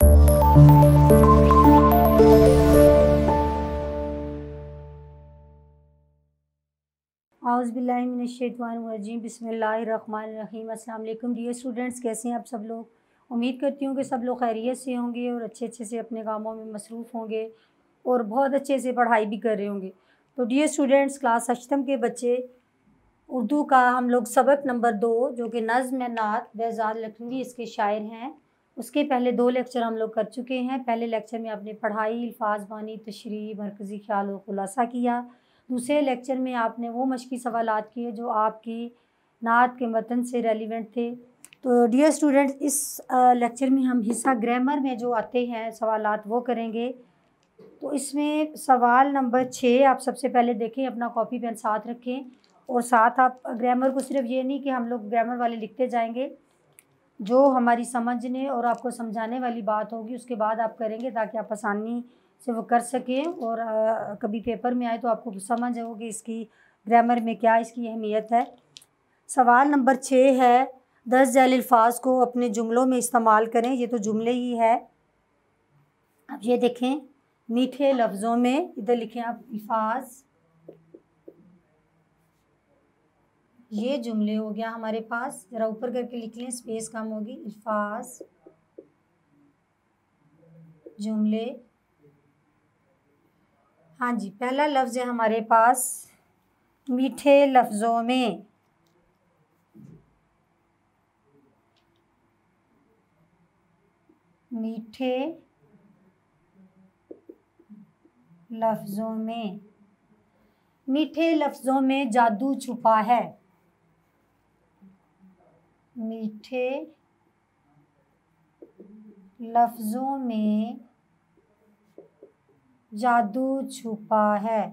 औज़ुबिल्लाहिमिनश्शैतानिर्रजीम बिस्मिल्लाहिर्रहमानिर्रहीम। अस्सलाम वालेकुम डियर स्टूडेंट्स, कैसे हैं आप सब लोग। उम्मीद करती हूँ कि सब लोग खैरियत से होंगे और अच्छे अच्छे से अपने कामों में मसरूफ़ होंगे और बहुत अच्छे से पढ़ाई भी कर रहे होंगे। तो डियर स्टूडेंट्स, क्लास अष्टम के बच्चे, उर्दू का हम लोग सबक नंबर 2 जो कि नज़्म नात बेज़ाद लखनवी इसके शायर हैं, उसके पहले 2 लेक्चर हम लोग कर चुके हैं। पहले लेक्चर में आपने पढ़ाई, अल्फाज, बानी, तशरीह, मरकज़ी ख़्याल और ख़ुलासा किया। दूसरे लेक्चर में आपने वो मश्की सवालात किए जो आपकी नात के मतन से रेलिवेंट थे। तो डियर स्टूडेंट्स, इस लेक्चर में हम हिस्सा ग्रामर में जो आते हैं सवालात वो करेंगे। तो इसमें सवाल नंबर 6 आप सबसे पहले देखें, अपना कॉपी पेन साथ रखें और साथ आप ग्रामर को सिर्फ ये नहीं कि हम लोग ग्रामर वाले लिखते जाएंगे, जो हमारी समझने और आपको समझाने वाली बात होगी उसके बाद आप करेंगे ताकि आप आसानी से वो कर सकें और कभी पेपर में आए तो आपको समझ हो कि इसकी ग्रामर में क्या इसकी अहमियत है। सवाल नंबर 6 है, 10 ज़ैल अल्फाज को अपने जुमलों में इस्तेमाल करें। ये तो जुमले ही है। अब ये देखें, मीठे लफ्ज़ों में, इधर लिखें आप अल्फाज, ये जुमले हो गया हमारे पास। ज़रा ऊपर करके लिख लें, स्पेस कम होगी। अल्फाज, जुमले। हाँ जी, पहला लफ्ज़ है हमारे पास मीठे लफ्ज़ों में। मीठे लफ्ज़ों में, मीठे लफ्ज़ों में जादू छुपा है। मीठे लफ्ज़ों में जादू छुपा है।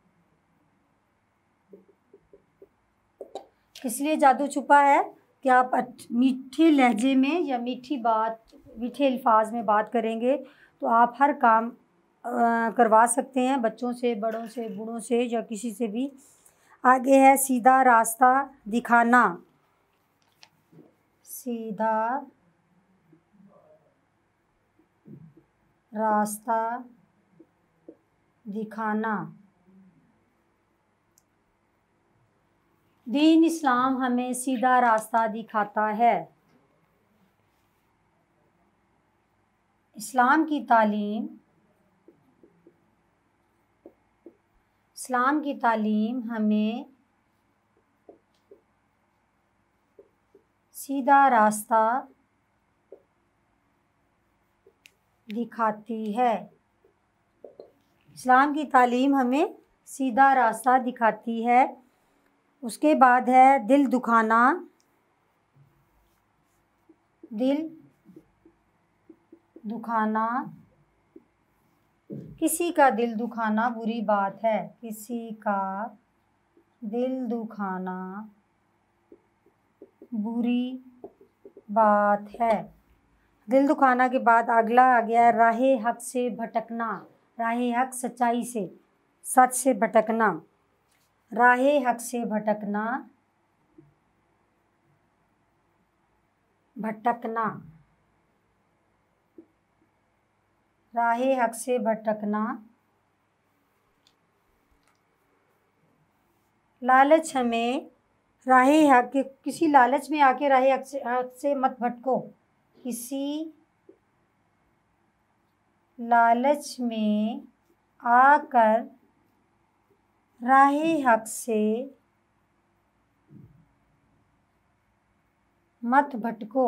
किस लिए जादू छुपा है कि आप मीठे लहजे में या मीठी बात, मीठे अल्फाज में बात करेंगे तो आप हर काम करवा सकते हैं, बच्चों से, बड़ों से, बूढ़ों से या किसी से भी। आगे है सीधा रास्ता दिखाना। सीधा रास्ता दिखाना। दीन इस्लाम हमें सीधा रास्ता दिखाता है। इस्लाम की तालीम, इस्लाम की तालीम हमें सीधा रास्ता दिखाती है। इस्लाम की तालीम हमें सीधा रास्ता दिखाती है। उसके बाद है दिल दुखाना। दिल दुखाना, किसी का दिल दुखाना बुरी बात है। किसी का दिल दुखाना बुरी बात है। दिल दुखाना के बाद अगला आ गया राहे हक से भटकना। राहे हक, सच्चाई से, सच से भटकना। राहे हक से भटकना, भटकना। राहे हक से भटकना। लालच हमें राहे हक, किसी लालच में आके राहे हक से मत भटको। किसी लालच में आकर राहे हक से मत भटको।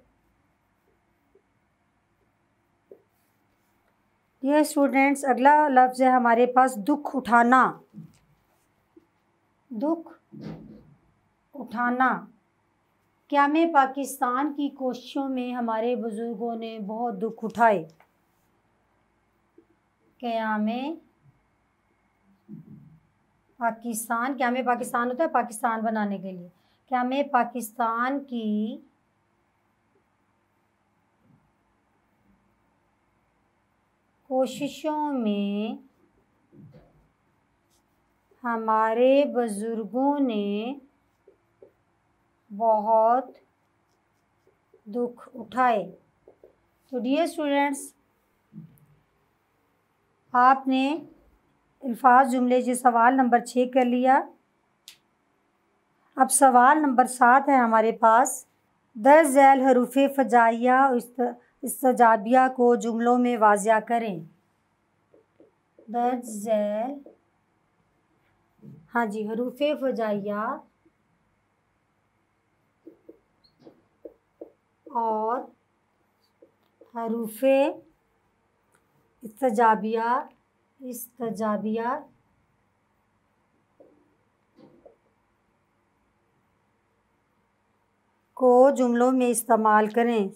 ये स्टूडेंट्स, अगला लफ्ज़ है हमारे पास दुख उठाना। दुख उठाना। क़याम पाकिस्तान की कोशिशों में हमारे बुज़ुर्गों ने बहुत दुख उठाए। क़याम पाकिस्तान, क़याम पाकिस्तान होता है पाकिस्तान बनाने के लिए। क़याम पाकिस्तान की कोशिशों में हमारे बुज़ुर्गों ने बहुत दुख उठाए। तो डियर स्टूडेंट्स, आपने अल्फाज जुमले ये सवाल नंबर 6 कर लिया। अब सवाल नंबर 7 है हमारे पास। दर्ज झैल हरूफ फ़जाइया और इस्तजाबिया को जुमलों में वाज़िया करें। दर्ज झैल, हाँ जी, हरूफ फ़जाइया और हरूफ इस्तजाबिया को जुमलों में इस्तेमाल करें।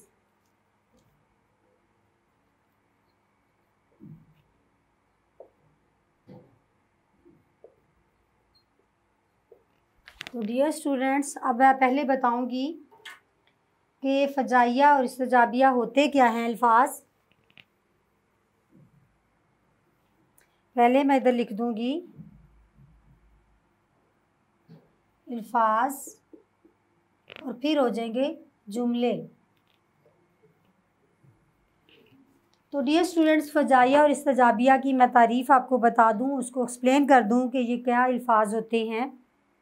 तो डियर स्टूडेंट्स, अब मैं पहले बताऊंगी कि फ़जाइया और इस्तजाबिया होते क्या हैं अल्फाज। पहले मैं इधर लिख दूंगी अल्फाज और फिर हो जाएंगे जुमले। तो डियर स्टूडेंट्स, फ़जाइया और इस्तजाबिया की मैं तारीफ़ आपको बता दूं, उसको एक्सप्लेन कर दूं कि ये क्या अल्फाज होते हैं।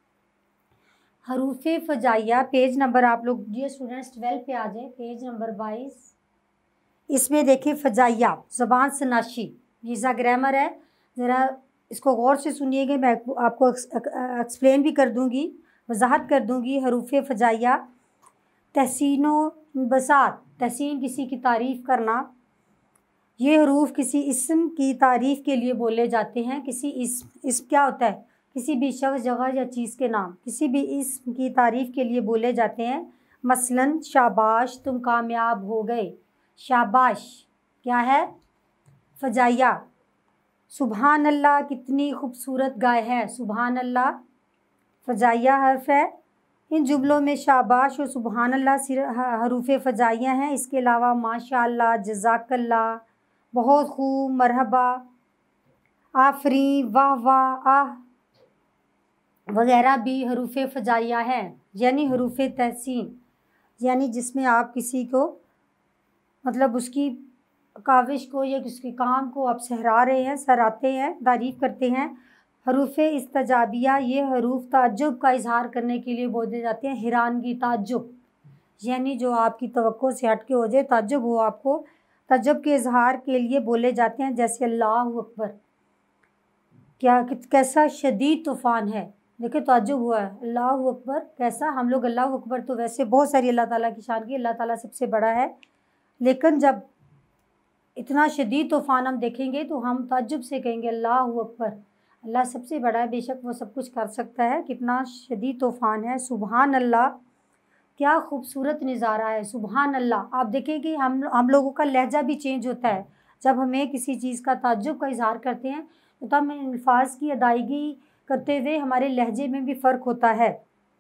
हरूफ फ़जाइया, पेज नंबर आप लोग डियर स्टूडेंट्स 12 पे आ जाए, पेज नंबर 22। इसमें देखिए फ़जाइया ज़बान सनाशी, ये सा ग्रामर है, ज़रा इसको गौर से सुनिएगा। मैं आपको एक्सप्लेन भी कर दूंगी, वजाहत कर दूंगी। हरूफ फ़जाइया तहसीनो बसात, तहसीन किसी की तारीफ़ करना। ये हरूफ किसी इस्म की तारीफ़ के लिए बोले जाते हैं। किसी इस्म क्या होता है? किसी भी शख्स, जगह या चीज़ के नाम किसी भी इस्म की तारीफ़ के लिए बोले जाते हैं। मसलन शाबाश तुम कामयाब हो गए। शाबाश क्या है? फ़जाइया। सुबहान अल्लाह कितनी खूबसूरत गाय है। सुबहान अल्लाह फ़जाइया हर्फ है। इन जुमलों में शाबाश और सुबहान अल्लाह हरूफ फ़जाइया हैं। इसके अलावा माशाअल्लाह, जज़ाकल्लाह, बहुत खूब, मरहबा, आफरी, वाह वाह, आह वगैरह भी हरूफ फ़जाइया हैं, यानी हरूफ तहसीन, यानी जिसमें आप किसी को मतलब उसकी काविश को या उसके काम को आप सहरा रहे हैं, सराहते हैं, तारीफ़ करते हैं। हरूफ इस्तजाबिया, ये हरूफ ताज्जुब का इजहार करने के लिए बोले जाते हैं। हैरानगी, ताज्जुब, यानी जो आपकी तवक्को से हट के हो जाए, ताज्जुब हो आपको, ताज्जुब के इजहार के लिए बोले जाते हैं। जैसे अल्लाह अकबर, क्या कैसा शदीद तूफ़ान है। देखिए ताज्जुब हुआ है, अल्लाह अकबर कैसा। हम लोग अल्लाह अकबर तो वैसे बहुत सारी अल्लाह ताला की शान की, अल्लाह ताला सबसे बड़ा है, लेकिन जब इतना शदीद तूफ़ान हम देखेंगे तो हम ताज्जुब से कहेंगे अल्लाह अकबर, अल्लाह सबसे बड़ा है, बेशक वो सब कुछ कर सकता है। कितना शदीद तूफ़ान है। सुबहान अल्लाह, क्या खूबसूरत नज़ारा है। सुबहान अल्लाह, आप देखें कि हम लोगों का लहजा भी चेंज होता है। जब हमें किसी चीज़ का ताज्जुब का इजहार करते हैं तो तब हम अल्फाज की अदायगी करते हुए हमारे लहजे में भी फ़र्क होता है।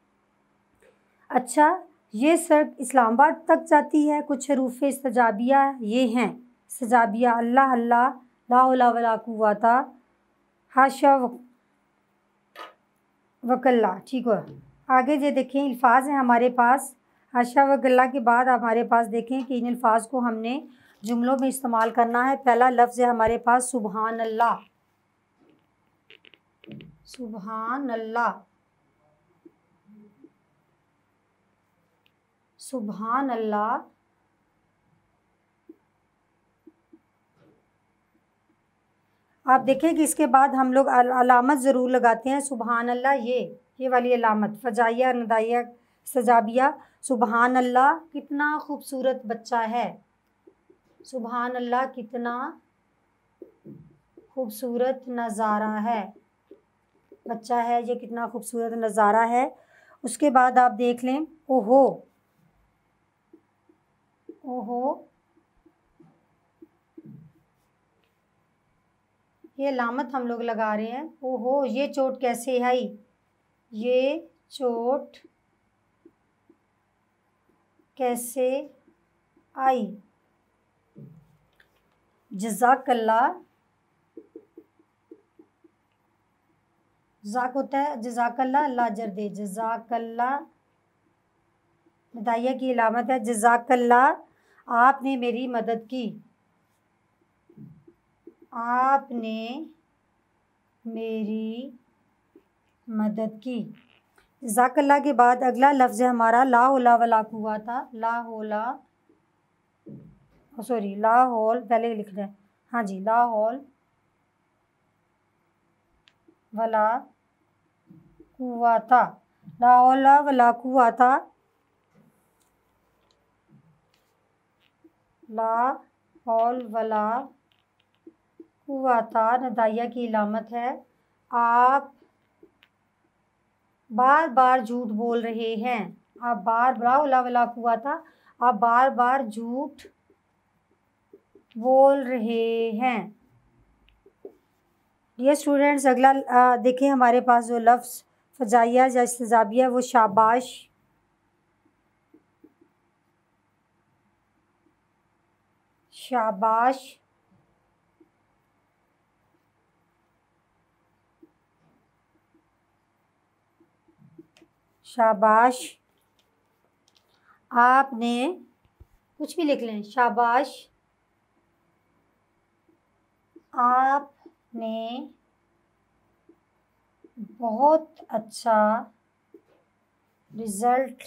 अच्छा, ये सड़क इस्लामाबाद तक जाती है। कुछ हरूफ इस्तजाबिया ये हैं। इस्तजाबिया अल्लाह अल्लाह, ला हौला वला कुव्वता, हाशा वकल्ला। ठीक है, आगे ये देखें अल्फाज हैं हमारे पास। हाशा वकल्ला के बाद हमारे पास देखें कि इन अल्फाज को हमने जुमलों में इस्तेमाल करना है। पहला लफ्ज़ है हमारे पास सुबहान अल्लाह। सुबहान अल्लाह, सुबहान अल्लाह। आप देखें कि इसके बाद हम लोग अलामत ज़रूर लगाते हैं। सुबहान अल्लाह, ये वाली अलामत, फ़जाइया नदाइया सजाबिया। सुबहान अल्लाह कितना खूबसूरत बच्चा है। सुबहान अल्लाह कितना खूबसूरत नज़ारा है, बच्चा है, ये कितना खूबसूरत नज़ारा है। उसके बाद आप देख लें ओहो, ओहो ये अलामत हम लोग लगा रहे हैं। ओहो ये चोट कैसे आई, ये चोट कैसे आई। जज़ाकल्लाह, जज़ाक होता है जज़ाकल्लाह, अल्लाह अजर दे। जज़ाकल्लाह नदाइया की अलामत है। जज़ाकल्लाह आपने मेरी मदद की। आपने मेरी मदद की। जज़ाकल्लाह के बाद अगला लफ्ज़ है हमारा ला हौला वला कुव्वता। ला हौला, सॉरी, ला हौल पहले लिख रहे हैं। हाँ जी, ला हौल वला कुव्वता। ला हौला वला कुव्वता। ला हौल वला कुव्वता नदाइया की इलामत है। आप बार बार झूठ बोल रहे हैं। आप बार ला हौला वला कुव्वता, आप बार बार झूठ बोल रहे हैं। ये स्टूडेंट्स अगला देखिए हमारे पास जो लफ्ज़ फजाइया या इस्तिजाबिया वो शाबाश। शाबाश, शाबाश। आपने कुछ भी लिख लें। शाबाश, आपने बहुत अच्छा रिज़ल्ट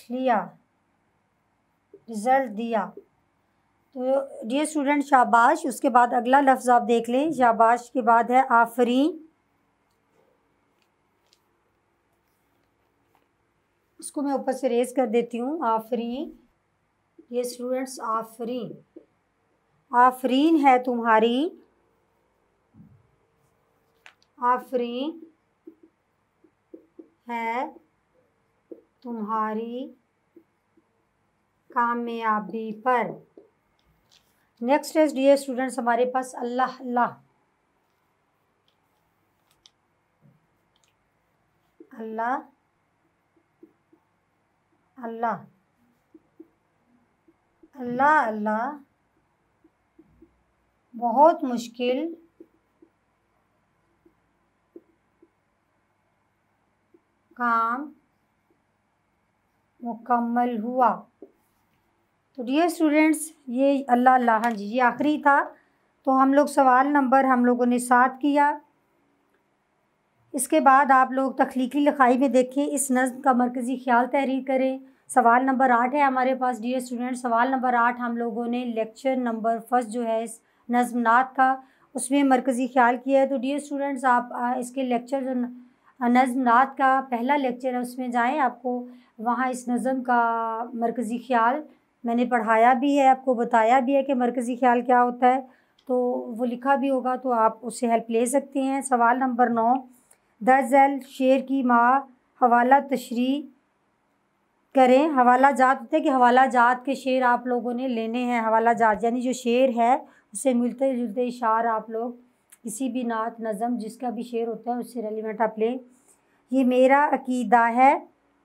दिया। तो डियर स्टूडेंट शाबाश, उसके बाद अगला लफ्ज़ आप देख लें। शाबाश के बाद है आफरीन। उसको मैं ऊपर से रेज कर देती हूँ। आफरीन, ये स्टूडेंट्स आफरीन। आफरीन है तुम्हारी, आफरीन है तुम्हारी कामयाबी पर। नेक्स्ट है डियर स्टूडेंट्स हमारे पास अल्लाह अल्लाह। अल्लाह अल्लाह, अल्लाह अल्लाह बहुत मुश्किल काम मुकम्मल हुआ। तो डियर स्टूडेंट्स ये अल्लाह अल्लाह, हाँ जी, ये आखिरी था। तो हम लोग सवाल नंबर हम लोगों ने 7 किया। इसके बाद आप लोग तख्लीकी लिखाई में देखें, इस नज़्म का मरकज़ी ख्याल तहरीर करें। सवाल नंबर 8 है हमारे पास डियर स्टूडेंट। सवाल नंबर 8 हम लोगों ने लेक्चर नंबर फर्स्ट जो है इस नज़्म नात का, उसमें मरकज़ी ख्याल किया है। तो डियर स्टूडेंट्स आप इसके लेक्चर जो नज़्म नात का पहला लेक्चर है उसमें जाएं, आपको वहाँ इस नज़्म का मरकज़ी ख्याल मैंने पढ़ाया भी है, आपको बताया भी है कि मरकज़ी ख्याल क्या होता है। तो वो लिखा भी होगा, तो आप उससे हेल्प ले सकते हैं। सवाल नंबर 9, दरअसल शेर की माँ हवाला तशरी करें। हवाला जात होते हैं कि हवाला जात के शेर आप लोगों ने लेने हैं। हवाला जात यानी जो शेर है उससे मिलते जुलते इशार आप लोग किसी भी नात नज़म जिसका भी शेर होता है उससे रेलिवेंट आप लें। ये मेरा अकीदा है,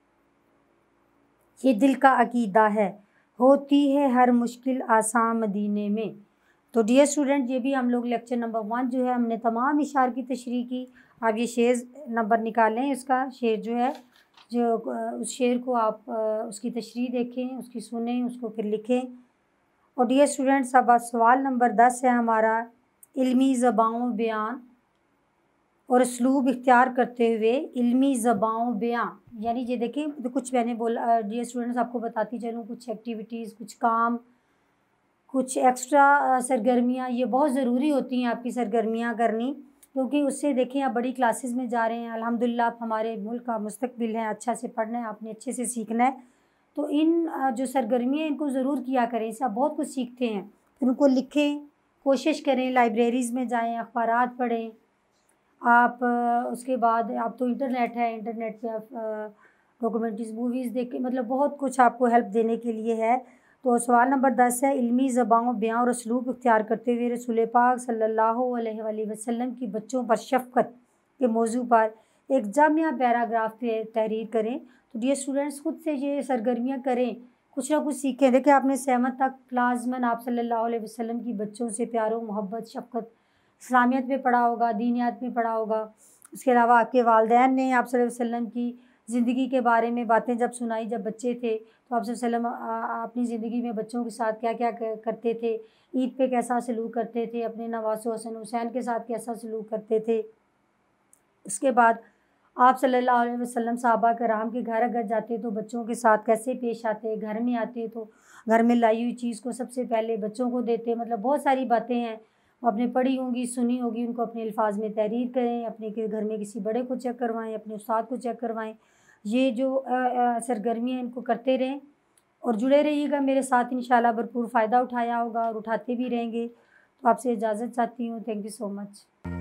ये दिल का अकीदा है, होती है हर मुश्किल आसान मदीने में। तो डियर स्टूडेंट ये भी हम लोग लेक्चर नंबर 1 जो है हमने तमाम इशार की तशरीह की। आप ये शेर नंबर निकालें, इसका शेर जो है जो उस शेर को आप उसकी तशरीह देखें, उसकी सुनें, उसको फिर लिखें। और डियर स्टूडेंट्स अब सवाल नंबर 10 है हमारा इल्मी ज़बान बयान और उसलूब इख्तियार करते हुए इल्मी ज़बान बयान। यानी ये देखें तो कुछ मैंने बोला डियर स्टूडेंट्स, आपको बताती चलूँ कुछ एक्टिविटीज़, कुछ काम, कुछ एक्स्ट्रा सरगर्मियाँ, ये बहुत ज़रूरी होती हैं आपकी सरगर्मियाँ करनी, क्योंकि उससे देखें आप बड़ी क्लासेस में जा रहे हैं। अल्हम्दुलिल्लाह आप हमारे मुल्क का मुस्तकबिल है, अच्छा से पढ़ना है आपने, अच्छे से सीखना है। तो इन जो सरगर्मियाँ इनको ज़रूर किया करें, इससे आप बहुत कुछ सीखते हैं। फिर उनको लिखें, कोशिश करें, लाइब्रेरीज़ में जाएँ, अखबारात पढ़ें आप। उसके बाद आप तो इंटरनेट है, इंटरनेट पे आप डॉक्यूमेंट्रीज़, मूवीज़ देख के, मतलब बहुत कुछ आपको हेल्प देने के लिए है। तो सवाल नंबर 10 है इल्मी ज़बान बयान और उसलूब इख्तियार करते हुए रसूल पाक सल्लल्लाहु अलैहि वसल्लम की बच्चों पर शफ़क़त के मौजू पर एक जामिया पैराग्राफ तहरीर करें। तो डियर स्टूडेंट्स खुद से ये सरगर्मियाँ करें, कुछ ना कुछ सीखें। देखिए आपने 7th तक क्लासमन आप सल्लल्लाहु अलैहि वसल्लम की बच्चों से प्यारो मोहब्बत शफ़क़त इस्लामियत में पढ़ा होगा, दीनियात में पढ़ा होगा। उसके अलावा आपके वालिदैन ने आप सल्लल्लाहु अलैहि वसल्लम की ज़िंदगी के बारे में बातें जब सुनाई जब बच्चे थे, तो आप सल्लल्लाहु अलैहि वसल्लम अपनी ज़िंदगी में बच्चों के साथ क्या-क्या क करते थे, ईद पे कैसा सलूक करते थे, अपने नवासों हसन हुसैन के साथ कैसा सलूक करते थे। उसके बाद आप सल्लल्लाहु अलैहि वसल्लम सहाबा कराम के घर अगर जाते तो बच्चों के साथ कैसे पेश आते, घर में आते तो घर में लाई हुई चीज़ को सबसे पहले बच्चों को देते। मतलब बहुत सारी बातें हैं, आपने पढ़ी होंगी, सुनी होगी, उनको अपने अल्फाज में तहरीर करें, अपने के घर में किसी बड़े को चेक करवाएँ, अपने उस्ताद को चेक करवाएँ। ये जो सरगर्मियाँ इनको करते रहें और जुड़े रहिएगा मेरे साथ, इंशाल्लाह भरपूर फ़ायदा उठाया होगा और उठाते भी रहेंगे। तो आपसे इजाज़त चाहती हूँ। Thank you so much.